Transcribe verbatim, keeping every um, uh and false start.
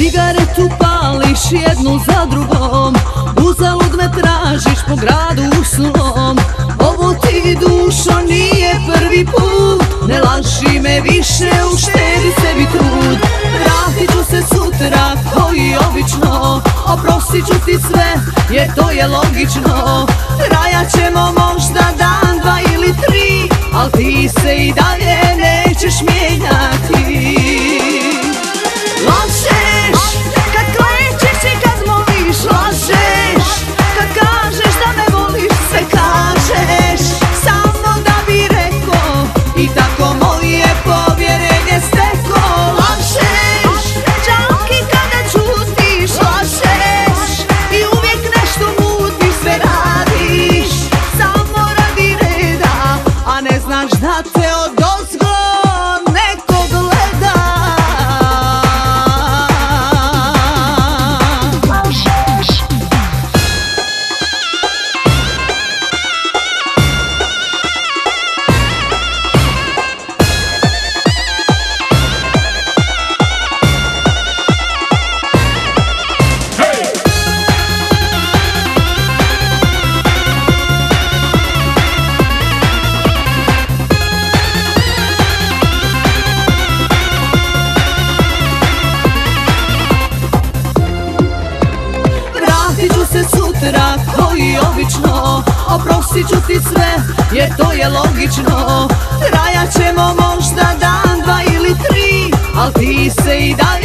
Cigaretu pališ jednu za drugom, uzalud me tražiš po gradu usnom. Ovo ti, dušo, nije prvi put, ne laži me više, uštedi sebi trud. Vratit ću se sutra ko i obično, oprostit ću ti sve jer to je logično. Trajat ćemo možda dan, dva ili tri, al ti se i dalje nećeš mijenjati. Lažeš kad klečiš i kad moliš, lažeš kad kažeš da me voliš, sve kažeš samo da bi rekao i tako moje povjerenje steko. Lažeš čak i kada čutiš, lažeš i uvijek nešto mutiš, sve radiš samo radi reda, a ne znaš da te odozgo neko gleda. Sutra ko i obično, oprostit ću ti sve jer to je logično. Trajat ćemo možda dan, dva ili tri, al ti se i dalje